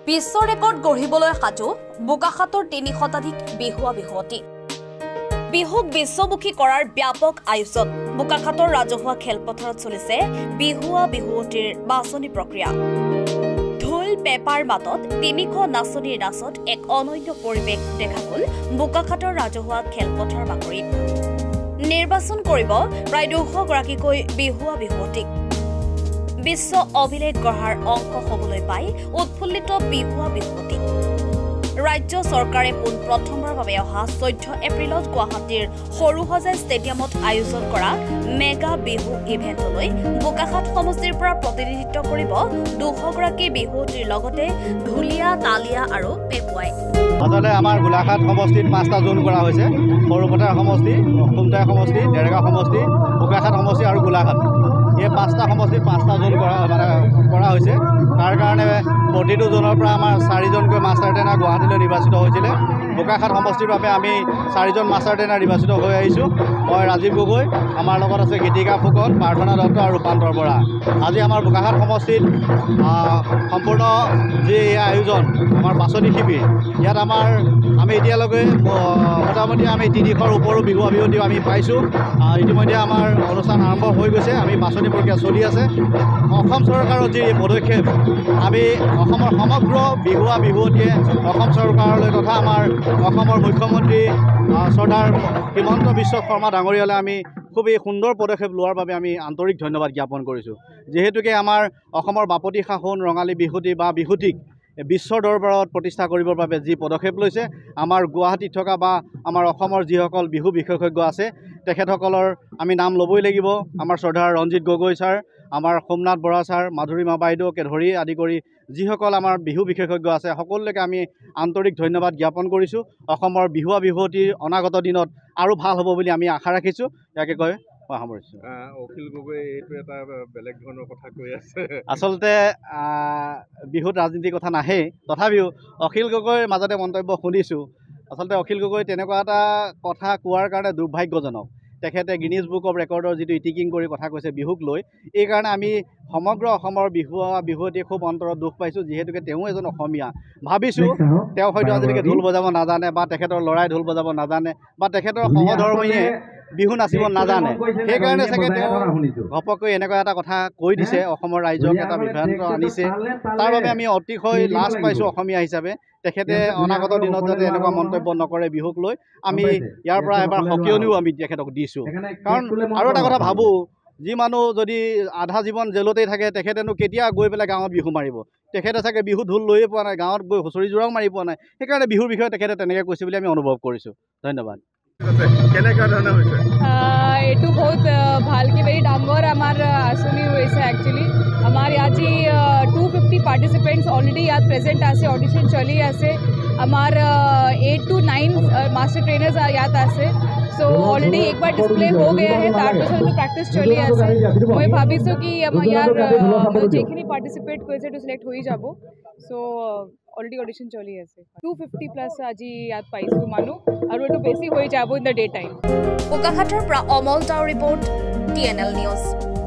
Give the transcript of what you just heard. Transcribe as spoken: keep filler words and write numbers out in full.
বিশ্ব record গঢ়িবলৈ সাজু বোকাখাতৰ তিনি শতাধিক বিহুৱা বিহুৱতী বিহুক বিশ্বমুখী কৰাৰ ব্যাপক আয়োজন বোকাখাতৰ ৰাজহুৱা খেলপথাৰত চলিছে বিহুৱা বিহুৱতীৰ বাছনি প্ৰক্ৰিয়া ঢোল পেপাৰ মাতত তিনিশ নাচনীৰ নাচত এক অনন্য পৰিৱেশ দেখা গ'ল বোকাখাতৰ ৰাজহুৱা খেলপথাৰ বাকৰিত নিৰ্বাচন কৰিব প্ৰায় দুশ গৰাকীকৈ বিহুৱা বিহুৱতীক বিশ্ব অভিলেখ গঢ়াৰ অংশ হ'বলৈ পাই উৎফুল্লিত বিহুৱা বিহুৱতী ৰাজ্য চৰকাৰে পোন প্ৰথমবাৰৰ বাবে অহা চৈধ্য এপ্ৰিলত গুৱাহাটীৰ সৰুসজাই ষ্টেডিয়ামত আয়োজন কৰা মেগা বিহু ইভেণ্টলৈ বোকাখাত সমষ্টিৰ পৰা প্ৰতিনিধিত্ব কৰিব দুশ গৰাকী বিহুৱতীৰ লগতে ঢুলীয়া তালিয়া আৰু পেপুৱাই আচলতে আমাৰ গোলাঘাট সমষ্টিত পাঁচটা জোন কৰা হৈছে সৰুপথাৰ সমষ্টি অসমতাই সমষ্টি ডেৰগাঁও সমষ্টি বোকাখাত সমষ্টি আৰু গোলাঘাট এই পাঁচটা সমষ্টিত পাঁচটা জোন কৰা মানে কৰা হৈছে তাৰ কাৰণে প্ৰতিটো জোনৰ পৰা আমাৰ চাৰিজনকৈ মাষ্টাৰ ট্ৰেইনাৰ গুৱাহাটীলৈ নিৰ্বাচিত হৈছিলে বোকাখাত সমষ্টিৰ বাবে আমি চাৰিজন মাষ্টাৰ ট্ৰেইনাৰ নিৰ্বাচিত হৈ আহিছোঁ মই ৰাজীৱ গগৈ আমাৰ লগত আছে গীতিকা ফুকন প্ৰাৰ্থনা দত্ত আৰু ৰূপান্তৰ বৰা আজি আমাৰ বোকাখাত সমষ্টিত সম্পূৰ্ণ যি আয়োজন আমাৰ বাছনি শিবিৰ ইয়াত আমাৰ আমি এতিয়ালৈকে মোটামুটি আমি তিনিশৰ ওপৰো বিহুৱা বিহুৱতী আমি পাইছোঁ ইতিমধ্যে আমাৰ অনুষ্ঠান আৰম্ভ হৈ গৈছে আমি বাছনি প্ৰক্ৰিয়া চলি আছে অসম চৰকাৰৰ যি পদক্ষেপ আমি অসমৰ সমগ্ৰ বিহুৱা বিহুৱতীয়ে অসম চৰকাৰলৈ তথা আমাৰ অসমৰ মুখ্যমন্ত্ৰী চৰ্দাৰ হিমন্ত বিশ্ব শৰ্মা ডাঙৰীয়ালৈ আমি খুব এই সুন্দৰ পদক্ষেপ লোৱাৰ বাবে আমি আন্তৰিক ধন্যবাদ জ্ঞাপন কৰিছোঁ যিহেতুকে আমাৰ অসমৰ বাপতি সাহোন ৰঙালী বিহুৱতী বা বিহুৱতীক বিশ্বৰ দৰবাৰত প্ৰতিষ্ঠা কৰিবৰ বাবে যি পদক্ষেপ লৈছে আমাৰ গুৱাহাটীত থকা বা আমাৰ অসমৰ যিসকল বিহু বিশেষজ্ঞ আছে তেখেতসকলৰ আমি নাম ল'বই লাগিব আমাৰ শ্ৰদ্ধাৰ ৰঞ্জিত গগৈ ছাৰ আমাৰ সোমনাথ বৰা ছাৰ মাধুৰীমা বাইদেউকে ধৰি আদি কৰি যিসকল আমাৰ বিহু বিশেষজ্ঞ আছে সকলোকে আমি আন্তৰিক ধন্যবাদ জ্ঞাপন কৰিছোঁ অসমৰ বিহুৱা বিহুৱতীৰ অনাগত দিনত আৰু ভাল হ'ব বুলি আমি আশা ৰাখিছোঁ ইয়াকে কৈ মই সামৰিছোঁ অখিল গগৈ এইটো এটা বেলেগ ধৰণৰ কথা কৈ আছে আচলতে বিহুত ৰাজনীতিৰ কথা নাহেই তথাপিও অখিল গগৈৰ মাজতে মন্তব্য শুনিছোঁ আচলতে অখিল গগৈ তেনেকুৱা এটা কথা কোৱাৰ কাৰণে দুৰ্ভাগ্যজনক তেখেতে গিনিজ বুক অফ ৰেকৰ্ডৰ যিটো ইটিকিং কৰি কথা কৈছে বিহুক লৈ এই কাৰণে আমি সমগ্ৰ অসমৰ বিহুৱা বিহুৱতীয়ে খুব অন্তৰত দুখ পাইছোঁ যিহেতুকে তেওঁ এজন অসমীয়া ভাবিছোঁ তেওঁ হয়তো আজিলৈকে ঢোল বজাব নাজানে বা তেখেতৰ ল'ৰাই ঢোল বজাব নাজানে বা তেখেতৰ সহধৰ্মীয়ে বিহু নাচিব নাজানে সেইকাৰণে চাগে তেওঁ ঘপককৈ এনেকুৱা এটা কথা কৈ দিছে অসমৰ ৰাইজক এটা বিভ্ৰান্ত আনিছে তাৰ বাবে আমি অতিশয় লাজ পাইছোঁ অসমীয়া হিচাপে তেখেতে অনাগত দিনত যাতে এনেকুৱা মন্তব্য নকৰে বিহুক লৈ আমি ইয়াৰ পৰা এবাৰ সকিয়নিও আমি তেখেতক দিছোঁ কাৰণ আৰু এটা কথা ভাবোঁ যি মানুহ যদি আধা জীৱন জেলতেই থাকে তেখেতেনো কেতিয়া গৈ পেলাই গাঁৱত বিহু মাৰিব তেখেতে চাগে বিহু ঢোল লৈয়ে পোৱা নাই গাঁৱত গৈ হুঁচৰি জোৰাও মাৰি পোৱা নাই সেইকাৰণে বিহুৰ বিষয়ে তেখেতে তেনেকৈ কৈছে বুলি আমি অনুভৱ কৰিছোঁ ধন্যবাদ এইটো বহুত ভালকৈ ভেৰি ডাঙৰ আমাৰ আঁচনি হৈছে একচুৱেলি আমাৰ ইয়াত যি টু ফিফটি পাৰ্টিচিপেণ্টছ অলৰেডি ইয়াত প্ৰেজেণ্ট আছে অডিশ্যন চলি আছে আমাৰ eight to nine master trainers ইয়াত আছে চ' অলৰেডি একবাৰ ডিছপ্লে হৈ গয়া হে তাৰপিছত এইটো প্ৰেক্টিছ চলি আছে মই ভাবিছোঁ কি আমাৰ ইয়াৰ যিখিনি পাৰ্টিচিপেট কৰিছে এইটো চিলেক্ট হৈ যাব চ' অলৰেডি অডিশ্যন চলি আছে টু ফিফটি প্লাছ আজি ইয়াত পাইছোঁ মানুহ আৰু এইটো বেছি হৈ যাব ইন দ্য ডে টাইম বোকাখাতৰ পৰা Amal Dao report T N L news.